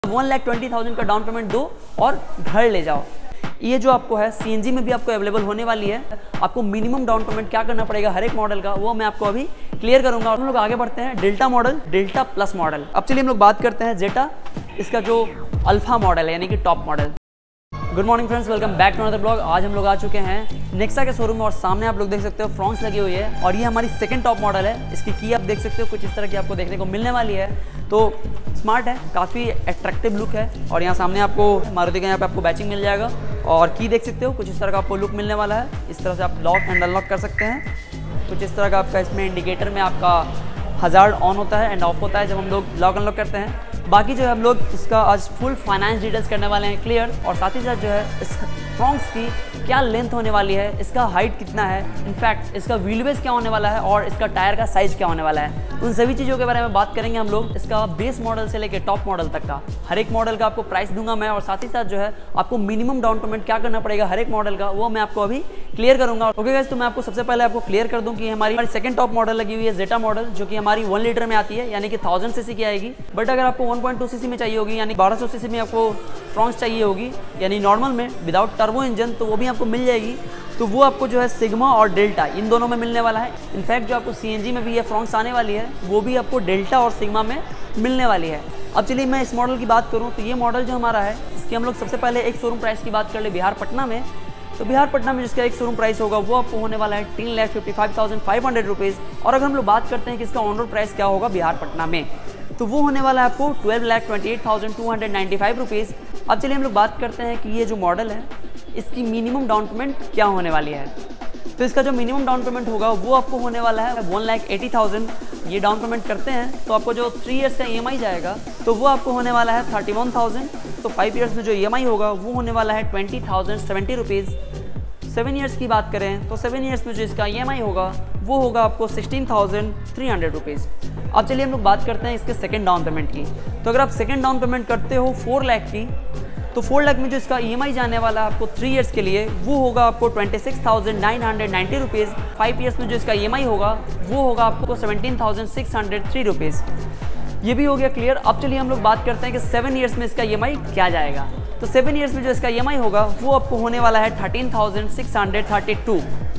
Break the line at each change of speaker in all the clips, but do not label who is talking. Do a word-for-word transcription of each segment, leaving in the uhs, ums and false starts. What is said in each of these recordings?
One lakh twenty thousand का down payment दो और घर ले जाओ। ये जो आपको है सीएनजी में भी आपको अवेलेबल होने वाली है। आपको मिनिमम डाउन पेमेंट क्या करना पड़ेगा हर एक मॉडल का, वो मैं आपको अभी क्लियर करूंगा। हम लोग आगे बढ़ते हैं Delta model, Delta plus model. अब चलिए हम लोग बात करते हैं जेटा, इसका जो अल्फा मॉडल है यानी कि top model. Good morning friends, welcome back to another blog. आज हम लोग आ चुके हैं नेक्सा के शोरूम में और सामने आप लोग देख सकते हो फ्रॉन्क्स लगी हुई है और ये हमारी सेकंड टॉप मॉडल है। इसकी की आप देख सकते हो कुछ इस तरह की आपको देखने को मिलने वाली है। तो स्मार्ट है, काफ़ी अट्रैक्टिव लुक है और यहाँ सामने आपको मारुति का यहाँ पे आपको बैचिंग मिल जाएगा और की देख सकते हो कुछ इस तरह का आपको लुक मिलने वाला है। इस तरह से आप लॉक एंड अनलॉक कर सकते हैं। कुछ इस तरह का आपका इसमें इंडिकेटर में आपका हज़ार्ड ऑन होता है एंड ऑफ होता है जब हम लोग लॉक अनलॉक करते हैं। बाकी जो है हम लोग इसका आज फुल फाइनेंस डिटेल्स करने वाले हैं क्लियर, और साथ ही साथ जो है इस फ्रॉन्क्स की क्या लेंथ होने वाली है, इसका हाइट कितना है, इनफैक्ट इसका व्हील बेस क्या होने वाला है और इसका टायर का साइज़ क्या होने वाला है, उन सभी चीज़ों के बारे में बात करेंगे हम लोग। इसका बेस मॉडल से लेकर टॉप मॉडल तक का हर एक मॉडल का आपको प्राइस दूंगा मैं, और साथ ही साथ जो है आपको मिनिमम डाउन पेमेंट क्या करना पड़ेगा हर एक मॉडल का, वो मैं आपको अभी क्लियर करूंगा। ओके गाइस, तो मैं आपको सबसे पहले आपको क्लियर कर दूं कि हमारी हमारी सेकंड टॉप मॉडल लगी हुई है जेटा मॉडल, जो कि हमारी वन लीटर में आती है यानी कि थाउजेंड सीसी की आएगी। बट अगर आपको वन पॉइंट टू सीसी में चाहिए होगी यानी बारह सौ सीसी में आपको फ्रॉन्क्स चाहिए होगी यानी नॉर्मल में विदाउट टर्बो इंजन, तो वो भी आपको मिल जाएगी। तो वो आपको जो है सिग्मा और डेल्टा इन दोनों में मिलने वाला है। इनफैक्ट जो आपको सीएनजी में भी ये फ्रॉन्क्स आने वाली है वो भी आपको डेल्टा और सिग्मा में मिलने वाली है। अब चलिए मैं इस मॉडल की बात करूं तो ये मॉडल जो हमारा है इसकी हम लोग सबसे पहले एक शोरूम प्राइस की बात कर ले बिहार पटना में। तो बिहार पटना में जिसका एक शोरूम प्राइस होगा वो आपको होने वाला है तीन lakh fifty five thousand five hundred rupees. और अगर हम लोग बात करते हैं कि इसका ऑन रोड प्राइस क्या होगा बिहार पटना में, तो वो होने वाला है आपको twelve lakh twenty eight thousand two hundred ninety five rupees. अब चलिए हम लोग बात करते हैं कि ये जो मॉडल है इसकी मिनिमम डाउन पेमेंट क्या होने वाली है। तो इसका जो मिनिमम डाउन पेमेंट होगा वो आपको होने वाला है वन लाख एटी थाउजेंड। ये डाउन पेमेंट करते हैं तो आपको जो थ्री इयर्स का ईएमआई जाएगा तो वो आपको होने वाला है थर्टी वन थाउजेंड। तो फाइव इयर्स में जो ईएमआई होगा वो होने वाला है twenty thousand seventy rupees. Seven years की बात करें तो सेवन ईयर्स में जो इसका ईएमआई होगा वो होगा आपको sixteen thousand three hundred rupees. अब चलिए हम लोग बात करते हैं इसके सेकंड डाउन पेमेंट की। तो अगर आप सेकंड डाउन पेमेंट करते हो फोर लाख की, तो फोर लाख में जो इसका ईएमआई जाने वाला है आपको थ्री इयर्स के लिए वो होगा आपको twenty six thousand nine hundred ninety rupees. Five years में जो इसका ईएमआई होगा वो होगा आपको seventeen thousand six hundred three rupees. ये भी हो गया क्लियर। अब चलिए हम लोग बात करते हैं कि सेवन ईयर्स में इसका ईएमआई क्या जाएगा। तो सेवन ईयर्स में जो इसका ईएमआई होगा वो आपको होने वाला है thirteen thousand six hundred thirty two.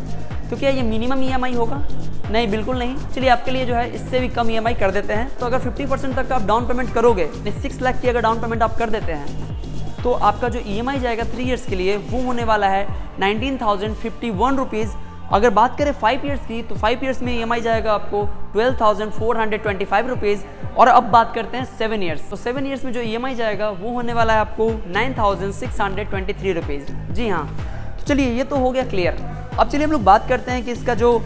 तो क्या ये मिनिमम ईएमआई होगा? नहीं, बिल्कुल नहीं। चलिए आपके लिए जो है इससे भी कम ईएमआई कर देते हैं। तो अगर फिफ्टी परसेंट तक का आप डाउन पेमेंट करोगे, सिक्स लाख की अगर डाउन पेमेंट आप कर देते हैं, तो आपका जो ईएमआई जाएगा थ्री इयर्स के लिए वो होने वाला है nineteen thousand fifty one rupees. अगर बात करें फाइव इयर्स की तो फाइव इयर्स में ईएमआई जाएगा आपको twelve thousand four hundred twenty five rupees. और अब बात करते हैं सेवन इयर्स। तो सेवन इयर्स में जो ईएमआई जाएगा वो होने वाला है आपको nine thousand six hundred twenty three rupees. जी हाँ, तो चलिए ये तो हो गया क्लियर। अब चलिए हम लोग बात करते हैं कि इसका जो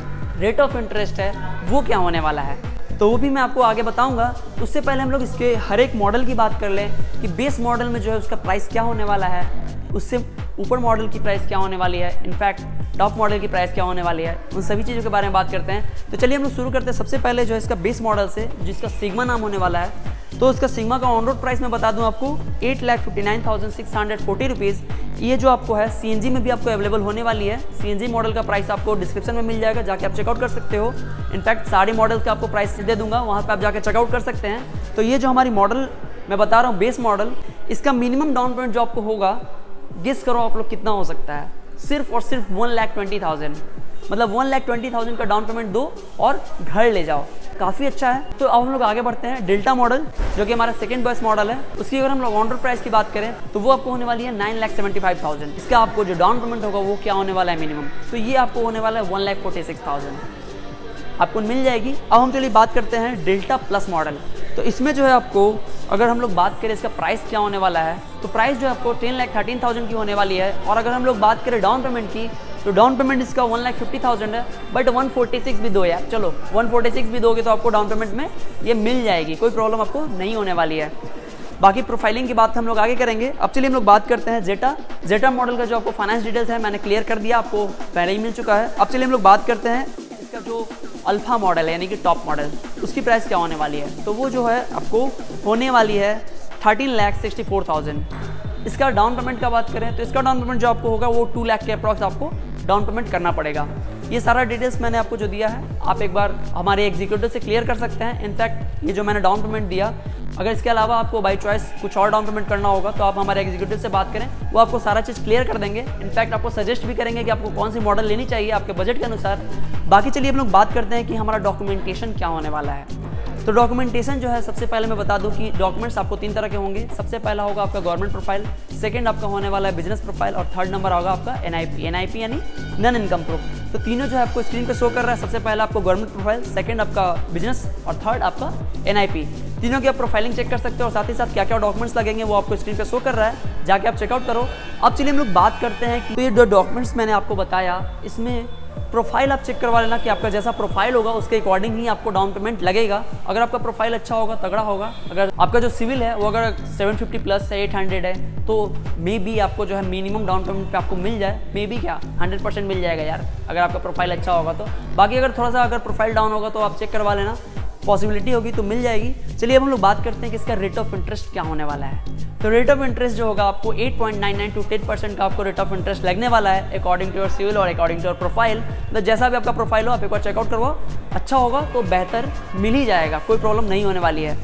रेट ऑफ इंटरेस्ट है वो क्या होने वाला है, तो वो भी मैं आपको आगे बताऊंगा। उससे पहले हम लोग इसके हर एक मॉडल की बात कर लें कि बेस मॉडल में जो है उसका प्राइस क्या होने वाला है, उससे ऊपर मॉडल की प्राइस क्या होने वाली है, इनफैक्ट टॉप मॉडल की प्राइस क्या होने वाली है, उन सभी चीज़ों के बारे में बात करते हैं। तो चलिए हम लोग शुरू करते हैं सबसे पहले जो है इसका बेस मॉडल से, जिसका सिग्मा नाम होने वाला है। तो इसका सिग्मा का ऑन रोड प्राइस मैं बता दूं आपको eight lakh fifty nine thousand six hundred forty rupees. ये जो आपको है सीएनजी में भी आपको अवेलेबल होने वाली है। सीएनजी मॉडल का प्राइस आपको डिस्क्रिप्शन में मिल जाएगा, जाके आप चेकआउट कर सकते हो। इनफैक्ट सारे मॉडल्स का आपको प्राइस दे दूंगा, वहाँ पे आप जाके चेकआउट कर सकते हैं। तो ये जो हमारी मॉडल मैं बता रहा हूँ बेस मॉडल, इसका मिनिमम डाउन पेमेंट जो आपको होगा, गेस करो आप लोग कितना हो सकता है? सिर्फ और सिर्फ वन लाख ट्वेंटी थाउजेंड। मतलब वन लाख ट्वेंटी थाउजेंड का डाउन पेमेंट दो और घर ले जाओ। काफ़ी अच्छा है। तो अब हम लोग आगे बढ़ते हैं डेल्टा मॉडल, जो कि हमारा सेकंड बेस्ट मॉडल है। उसकी अगर हम लोग ऑन रोड प्राइस की बात करें तो वो आपको होने वाली है nine lakh seventy five thousand. इसका आपको जो डाउन पेमेंट होगा वो क्या होने वाला है मिनिमम, तो ये आपको होने वाला है one lakh forty six thousand आपको मिल जाएगी। अब हम चलिए बात करते हैं डेल्टा प्लस मॉडल। तो इसमें जो है आपको अगर हम लोग बात करें इसका प्राइस क्या होने वाला है, तो प्राइस जो है आपको टेन लाख थर्टीन थाउजेंड की होने वाली है। और अगर हम लोग बात करें डाउन पेमेंट की तो डाउन पेमेंट इसका वन लाख फिफ्टी थाउजेंड है। बट वन फोर्टी सिक्स भी दो यार, चलो वन फोर्टी सिक्स भी दोगे तो आपको डाउन पेमेंट में ये मिल जाएगी, कोई प्रॉब्लम आपको नहीं होने वाली है। बाकी प्रोफाइलिंग की बात हम लोग आगे करेंगे। अब चलिए हम लोग बात करते हैं जेटा जेटा मॉडल का जो आपको फाइनेंस डिटेल्स है मैंने क्लियर कर दिया, आपको पहले ही मिल चुका है। अब चलिए हम लोग बात करते हैं इसका जो अल्फा मॉडल है यानी कि टॉप मॉडल, उसकी प्राइस क्या होने वाली है। तो वो जो है आपको होने वाली है thirteen lakh sixty four thousand. इसका डाउन पेमेंट का बात करें तो इसका डाउन पेमेंट जो आपको होगा वो टू लाख के अप्रॉक्स आपको डाउन पेमेंट करना पड़ेगा। ये सारा डिटेल्स मैंने आपको जो दिया है आप एक बार हमारे एग्जीक्यूटिव से क्लियर कर सकते हैं। इनफैक्ट ये जो मैंने डाउन पेमेंट दिया अगर इसके अलावा आपको बाई चॉइस कुछ और डाउन पेमेंट करना होगा तो आप हमारे एग्जीक्यूटिव से बात करें, वो आपको सारा चीज़ क्लियर कर देंगे। इनफैक्ट आपको सजेस्ट भी करेंगे कि आपको कौन सी मॉडल लेनी चाहिए आपके बजट के अनुसार। बाकी चलिए हम लोग बात करते हैं कि हमारा डॉक्यूमेंटेशन क्या होने वाला है। तो डॉक्यूमेंटेशन जो है, सबसे पहले मैं बता दूं कि डॉक्यूमेंट्स आपको तीन तरह के होंगे। सबसे पहला होगा आपका गवर्नमेंट प्रोफाइल, सेकंड आपका होने वाला है बिजनेस प्रोफाइल और थर्ड नंबर होगा आपका एनआईपी। एनआईपी यानी नन इनकम प्रूफ। तो तीनों जो है आपको स्क्रीन पे शो कर रहा है। सबसे पहला आपको गवर्नमेंट प्रोफाइल, सेकंड आपका बिजनेस और थर्ड आपका एनआईपी। तीनों की आप प्रोफाइलिंग चेक कर सकते हो और साथ ही साथ क्या क्या डॉक्यूमेंट्स लगेंगे वो आपको स्क्रीन पे शो कर रहा है, जाके आप चेकआउट करो। अब चलिए हम लोग बात करते हैं कि तो ये जो डॉक्यूमेंट्स मैंने आपको बताया, इसमें प्रोफाइल आप चेक करवा लेना कि आपका जैसा प्रोफाइल होगा उसके अकॉर्डिंग ही आपको डाउन पेमेंट लगेगा। अगर आपका प्रोफाइल अच्छा होगा, तगड़ा होगा, अगर आपका जो सिविल है वो अगर सेवन फिफ्टी प्लस है, एट हंड्रेड है, तो मे बी आपको जो है मिनिमम डाउन पेमेंट पे आपको मिल जाए। मे बी क्या हंड्रेड परसेंट मिल जाएगा यार, अगर आपका प्रोफाइल अच्छा होगा तो। बाकी अगर थोड़ा सा अगर प्रोफाइल डाउन होगा तो आप चेक करवा लेना, पॉसिबिलिटी होगी तो मिल जाएगी। चलिए अब हम लोग बात करते हैं कि इसका रेट ऑफ इंटरेस्ट क्या होने वाला है। तो रेट ऑफ इंटरेस्ट जो होगा आपको eight point nine nine to ten percent का आपको रेट ऑफ इंटरेस्ट लगने वाला है अकॉर्डिंग टू योर सिविल और अकॉर्डिंग टू योर प्रोफाइल। तो जैसा भी आपका प्रोफाइल हो आप एक बार चेकआउट करवाओ, अच्छा होगा तो बेहतर मिल ही जाएगा, कोई प्रॉब्लम नहीं होने वाली है।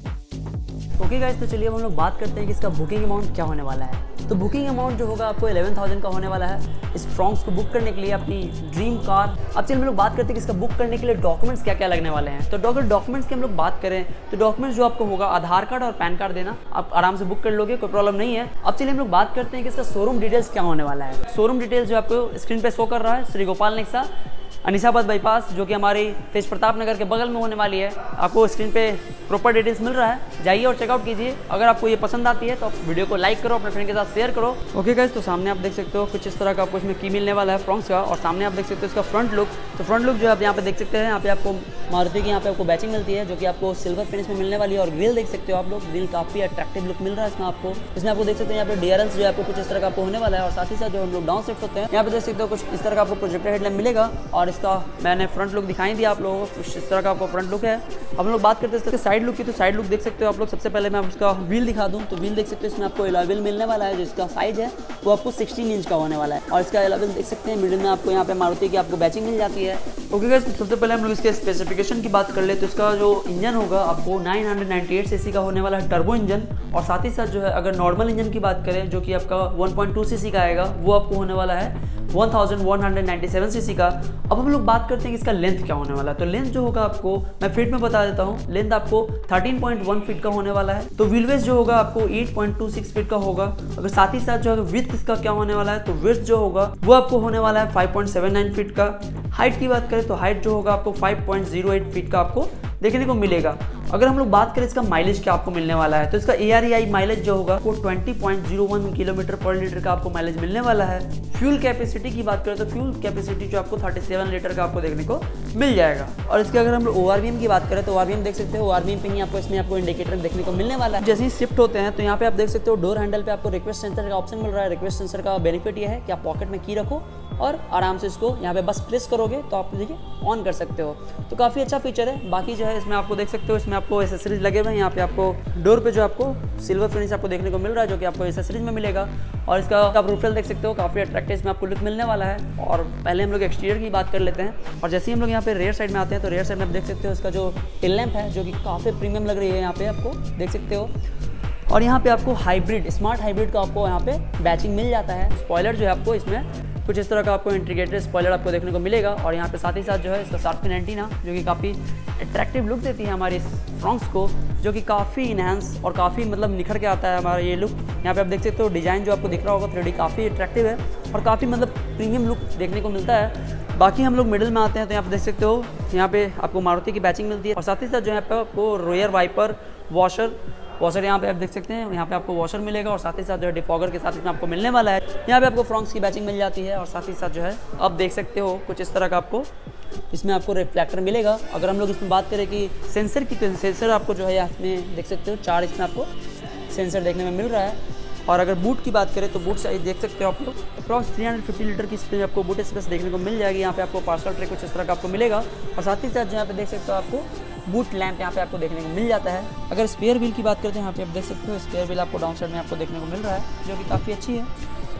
ओके गाइस, तो चलिए अब हम लोग बात करते हैं कि इसका बुकिंग अमाउंट क्या होने वाला है। तो बुकिंग अमाउंट जो होगा आपको इलेवन थाउजेंड का होने वाला है इस फ्रॉन्क्स को बुक करने के लिए, अपनी ड्रीम कार। अब चलिए हम लोग बात करते हैं कि इसका बुक करने के लिए डॉक्यूमेंट्स क्या क्या लगने वाले हैं। तो डॉक्यूमेंट डॉक्यूमेंट्स की हम लोग बात करें तो डॉक्यूमेंट्स जो आपको होगा आधार कार्ड और पैन कार्ड देना, आप आराम से बुक कर लोगे, कोई प्रॉब्लम नहीं है। अब चलिए हम लोग बात करते हैं कि इसका शोरूम डिटेल्स क्या होने वाला है। शोरूम डिटेल्स जो आपको स्क्रीन पे शो कर रहा है, श्री गोपाल नेक्सा अनिसाबाद बाईपास, जो कि हमारी तेज प्रताप नगर के बगल में होने वाली है। आपको स्क्रीन पे प्रॉपर डिटेल्स मिल रहा है, जाइए और चेकआउट कीजिए। अगर आपको ये पसंद आती है तो आप वीडियो को लाइक करो, अपने फ्रेंड के साथ शेयर करो। ओके गाइस, तो सामने आप देख सकते हो कुछ इस तरह का आपको इसमें की मिलने वाला है फ्रॉन्क्स का, और सामने आप देख सकते हो इसका फ्रंट लुक। तो फ्रंट लुक जो आप यहाँ पे देख सकते हैं, यहाँ पे आपको मारुति की यहाँ पे आपको बैचिंग मिलती है जो कि आपको सिल्वर फिनिश में मिलने वाली है। और ग्रिल देख सकते हो आप लोग, ग्रिल काफी अट्रैक्टिव लुक मिल रहा है इसमें आपको। इसमें आपको देख सकते हैं यहाँ पे डीआरएल्स जो आपको कुछ इस तरह का आपको होने वाला है। और साथ ही साथ जो हम लोग डाउन शिफ्ट होते हैं, यहाँ पे देख सकते हो कुछ इस तरह का आपको प्रोजेक्टर हेडलैम्प मिलेगा। और इसका मैंने फ्रंट लुक दिखाई दिया आप लोगों को, कुछ इस तरह का आपको फ्रंट लुक है। अब हम लोग बात करते हैं इसके साइड लुक की, तो साइड लुक देख सकते हो आप लोग। सबसे पहले मैं उसका व्हील दिखा दूं तो व्हील देख सकते हो, इसमें आपको एलॉय व्हील मिलने वाला है, जिसका साइज है वो आपको सिक्सटीन इंच का होने वाला है। और इसका एलॉय व्हील देख सकते हैं, मिडिल में आपको यहाँ पे मारुति की आपको बैचिंग मिल जाती है। ओके गाइस, सबसे पहले हम लोग इसके स्पेसिफिकेशन की बात कर ले तो इसका जो इंजन होगा आपको nine hundred ninety eight cc का होने वाला है, टर्बो इंजन। और साथ ही साथ जो है अगर नॉर्मल इंजन की बात करें जो कि आपका वन पॉइंट टू सीसी का आएगा, वो आपको होने वाला है one thousand one hundred ninety seven cc का। अब हम लोग बात करते हैं कि इसका लेंथ क्या होने वाला है। तो लेंथ जो होगा आपको मैं फीट में बता देता हूँ, लेंथ आपको थर्टीन पॉइंट वन फीट का होने वाला है। तो व्हीलबेस जो होगा आपको eight point two six feet का होगा। अगर साथ ही साथ जो है विड्थ इसका क्या होने वाला है, तो विड्थ जो होगा वो आपको होने वाला है five point seven nine feet का। हाइट की बात करें तो हाइट जो होगा आपको five point zero eight feet का आपको देखने को मिलेगा। अगर हम लोग बात करें इसका माइलेज क्या आपको मिलने वाला है, तो इसका A R E I mileage जो होगा वो twenty point zero one kilometre per litre का आपको माइलेज मिलने वाला है। फ्यूल कैपेसिटी की बात करें तो फ्यूल कैपेसिटी जो आपको थर्टी सेवन लीटर का आपको देखने को मिल जाएगा। और इसके अगर हम लोग ओ आर वी एम की बात करें तो ओ आर वी एम देख सकते हो, ओ आर वी एम पे ही आपको इसमें आपको इंडिकेटर देखने को मिलने वाला है। जैसे ही शिफ्ट होते हैं तो यहाँ पे आप देख सकते हो डोर हैंडल पे आपको रिक्वेस्ट सेंसर का ऑप्शन मिल रहा है। रिक्वेस्ट सेंसर का बेनिफिट ये है कि आप पॉकेट में की रखो और आराम से इसको यहाँ पे बस प्रेस करोगे तो आप देखिए ऑन कर सकते हो। तो काफ़ी अच्छा फीचर है। बाकी जो है इसमें आपको देख सकते हो, इसमें आपको एसेसरीज लगे हुए हैं। यहाँ पे आपको डोर पे जो आपको सिल्वर फिनिश आपको देखने को मिल रहा है जो कि आपको एसेसरीज में मिलेगा। और इसका आप रूफ रेल देख सकते हो, काफ़ी अट्रैक्टिव इसमें आपको लुक मिलने वाला है। और पहले हम लोग एक्सटीरियर की बात कर लेते हैं। और जैसे ही हम लोग यहाँ पे रेयर साइड में आते हैं तो रेयर साइड में आप देख सकते हो इसका जो टेल लैंप है जो कि काफ़ी प्रीमियम लग रही है, यहाँ पे आपको देख सकते हो। और यहाँ पे आपको हाइब्रिड, स्मार्ट हाइब्रिड का आपको यहाँ पे बैचिंग मिल जाता है। स्पॉइलर जो है आपको इसमें कुछ इस तरह का आपको इंटीग्रेटेड स्पॉइलर आपको देखने को मिलेगा। और यहाँ पे साथ ही साथ जो है इसका शार्क फिन एंटीना जो कि काफ़ी अट्रैक्टिव लुक देती है हमारी फ्रॉन्क्स को, जो कि काफ़ी इनहेंस और काफ़ी मतलब निखर के आता है हमारा ये लुक। यहाँ पे आप देख सकते हो डिज़ाइन जो आपको दिख रहा होगा थ्री डी काफ़ी अट्रैक्टिव है और काफ़ी मतलब प्रीमियम लुक देखने को मिलता है। बाकी हम लोग मिडिल में आते हैं तो यहाँ पे देख सकते हो, यहाँ पे आपको मारुति की बैचिंग मिलती है। और साथ ही साथ जो है आपको रोयर वाइपर वॉशर वॉशर यहाँ पे आप देख सकते हैं, यहाँ पे आपको वॉशर मिलेगा। और साथ ही साथ जो है डिफॉगर के साथ इसमें आपको मिलने वाला है। यहाँ पे आपको फ्रॉन्क्स की बैचिंग मिल जाती है। और साथ ही साथ जो है आप देख सकते हो कुछ इस तरह का आपको इसमें आपको रिफ्लेक्टर मिलेगा। अगर हम लोग इसमें बात करें कि सेंसर की, तो सेंसर आपको जो है इसमें देख सकते हो चार इसमें आपको सेंसर देखने में मिल रहा है। और अगर बूट की बात करें तो बूट साइज देख सकते हो आप लोग approx three hundred fifty litre की स्पेस आपको बूट स्पेस देखने को मिल जाएगी। यहाँ पे आपको पार्सल ट्रे कुछ इस तरह का आपको मिलेगा। और साथ ही साथ जो यहाँ पे देख सकते हो आपको बूट लैंप यहाँ पे आपको देखने को मिल जाता है। अगर स्पेयर व्हील की बात करते हैं यहाँ पे आप देख सकते हो स्पेयर व्हील आपको डाउन साइड में आपको देखने को मिल रहा है जो कि काफ़ी अच्छी है।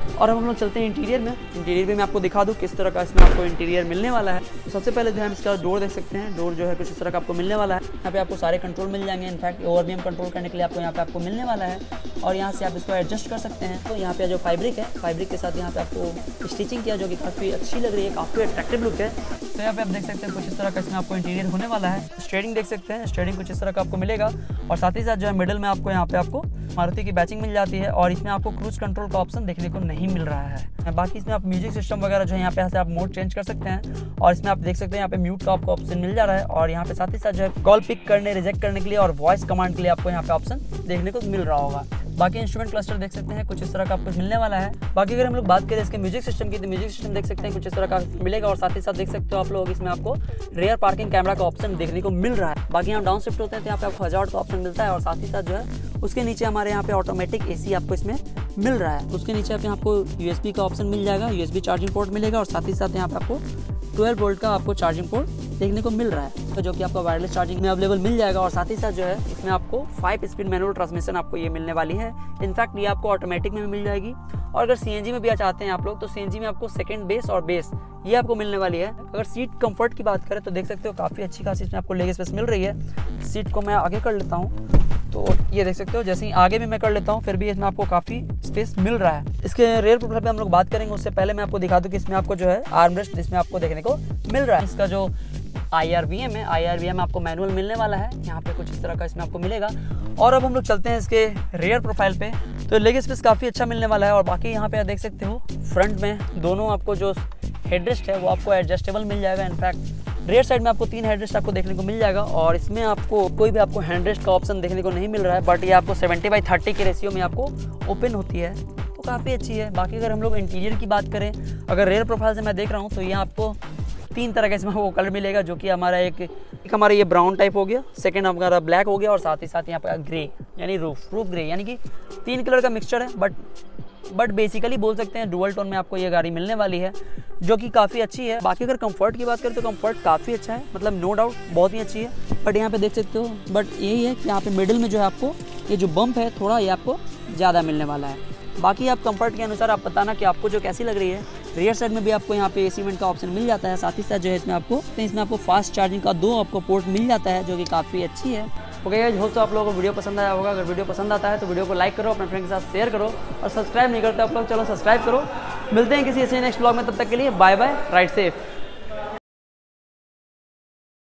और अब हम लोग चलते हैं इंटीरियर में। इंटीरियर में मैं आपको दिखा दूँ किस तरह का इसमें आपको इंटीरियर मिलने वाला है। तो सबसे पहले जो है हम इसका डोर देख सकते हैं। डोर जो है कुछ इस तरह का आपको मिलने वाला है। यहाँ पे आपको सारे कंट्रोल मिल जाएंगे। इनफैक्ट ओवर भी हम कंट्रोल करने के लिए आपको यहाँ पे आपको मिलने वाला है और यहाँ से आप इसको एडजस्ट कर सकते हैं। तो यहाँ पे जो फैब्रिक है, फैब्रिक के साथ यहाँ पे आपको स्टिचिंग किया जो कि काफ़ी अच्छी लग रही है, काफ़ी अट्रैक्टिव लुक है। तो यहाँ पे आप देख सकते हैं कुछ इस तरह का इसमें आपको इंटीरियर होने वाला है। स्टेयरिंग देख सकते हैं, स्टेयरिंग कुछ इस तरह का आपको मिलेगा और साथ ही साथ जो है मिडिल में आपको यहाँ पे आपको मारुति की बैचिंग मिल जाती है और इसमें आपको क्रूज कंट्रोल का ऑप्शन देखने को नहीं मिल रहा है। बाकी इसमें आप म्यूजिक सिस्टम वगैरह जो है यहाँ पे से आप मोड चेंज कर सकते हैं और इसमें आप देख सकते हैं यहाँ पे म्यूट का आपको ऑप्शन मिल जा रहा है और यहाँ पे साथ ही साथ जो है कॉल पिक करने, रिजेक्ट करने के लिए और वॉइस कमांड के लिए आपको यहाँ पे ऑप्शन देखने को मिल रहा होगा। बाकी इंस्ट्रूमेंट क्लस्टर देख सकते हैं कुछ इस तरह का आपको मिलने वाला है। बाकी अगर हम लोग बात करें इसके म्यूजिक सिस्टम की तो म्यूजिक सिस्टम देख सकते हैं कुछ इस तरह का मिलेगा और साथ ही साथ देख सकते हो आप लोग इसमें आपको रेयर पार्किंग कैमरा का ऑप्शन देखने को मिल रहा है। बाकी यहाँ डाउन शिफ्ट होते हैं तो यहाँ पे आपको हजार का ऑप्शन मिलता है और साथ ही साथ जो है उसके नीचे हमारे यहाँ पे ऑटोमेटिक एसी आपको इसमें मिल रहा है। उसके नीचे आप यहाँ आपको यूएसबी का ऑप्शन मिल जाएगा, यूएसबी चार्जिंग पोर्ट मिलेगा और साथ ही साथ यहाँ पे आपको ट्वेल्व वोल्ट का आपको चार्जिंग पोर्ट देखने को मिल रहा है तो जो कि आपको वायरलेस चार्जिंग में अवेलेबल मिल जाएगा और साथ ही साथ जो है इसमें आपको फाइव स्पीड मैनुअल ट्रांसमिशन आपको ये मिलने वाली है। इनफैक्ट ये आपको ऑटोमेटिक में भी मिल जाएगी और अगर सीएनजी में भी चाहते हैं आप लोग तो सीएनजी में आपको सेकंड बेस और बेस ये आपको मिलने वाली है। अगर सीट कंफर्ट की बात करें तो देख सकते हो काफ़ी अच्छी खासी इसमें आपको लेग स्पेस मिल रही है। सीट को मैं आगे कर लेता हूँ तो ये देख सकते हो जैसे ही आगे भी मैं कर लेता हूँ फिर भी इसमें आपको काफ़ी स्पेस मिल रहा है। इसके रेयर प्रोफाइल पे हम लोग बात करेंगे उससे पहले मैं आपको दिखा दूँ कि इसमें आपको जो है आर्मरेस्ट इसमें आपको देखने को मिल रहा है। इसका जो आई आर वी एम है, आई आर वी एम आपको मैनुअल मिलने वाला है। यहाँ पे कुछ इस तरह का इसमें आपको मिलेगा और अब हम लोग चलते हैं इसके रेयर प्रोफाइल पे तो लेग स्पेस काफ़ी अच्छा मिलने वाला है और बाकी यहाँ पे आप देख सकते हो फ्रंट में दोनों आपको जो हेडरेस्ट है वो आपको एडजस्टेबल मिल जाएगा। इनफैक्ट रेयर साइड में आपको तीन हेडरेस्ट आपको देखने को मिल जाएगा और इसमें आपको कोई भी आपको हैंडरेस्ट का ऑप्शन देखने को नहीं मिल रहा है बट ये आपको सेवेंटी बाई थर्टी के रेशियो में आपको ओपन होती है तो काफ़ी अच्छी है। बाकी अगर हम लोग इंटीरियर की बात करें, अगर रेयर प्रोफाइल से मैं देख रहा हूँ तो ये आपको तीन तरह का इसमें वो कलर मिलेगा जो कि हमारा एक एक हमारा ये ब्राउन टाइप हो गया, सेकंड हमारा ब्लैक हो गया और साथ ही साथ यहाँ पर ग्रे यानी रूफ रूफ ग्रे यानी कि तीन कलर का मिक्सचर है। बट बट बेसिकली बोल सकते हैं डुअल टोन में आपको ये गाड़ी मिलने वाली है जो कि काफ़ी अच्छी है। बाकी अगर कंफर्ट की बात करें तो कंफर्ट काफ़ी अच्छा है, मतलब नो डाउट बहुत ही अच्छी है। बट यहाँ पे देख सकते हो बट यही है कि यहाँ पे मिडिल में जो है आपको ये जो बम्प है थोड़ा ये आपको ज़्यादा मिलने वाला है। बाकी आप कंफर्ट के अनुसार आप बताना कि आपको जो कैसी लग रही है। रियर साइड में भी आपको यहाँ पे एसी वेंट का ऑप्शन मिल जाता है। साथ ही साथ जो है इसमें आपको इसमें आपको फास्ट चार्जिंग का दो आपको पोर्ट मिल जाता है जो कि काफ़ी अच्छी है। ओके गाइस, होप तो आप लोगों को वीडियो पसंद आया होगा। अगर वीडियो पसंद आता है तो वीडियो को लाइक करो, अपने फ्रेंड के साथ शेयर करो और सब्सक्राइब नहीं करते आप लोग चलो सब्सक्राइब करो। मिलते हैं किसी ऐसे नेक्स्ट ब्लॉग में, तब तक के लिए बाय बाय, राइड सेफ।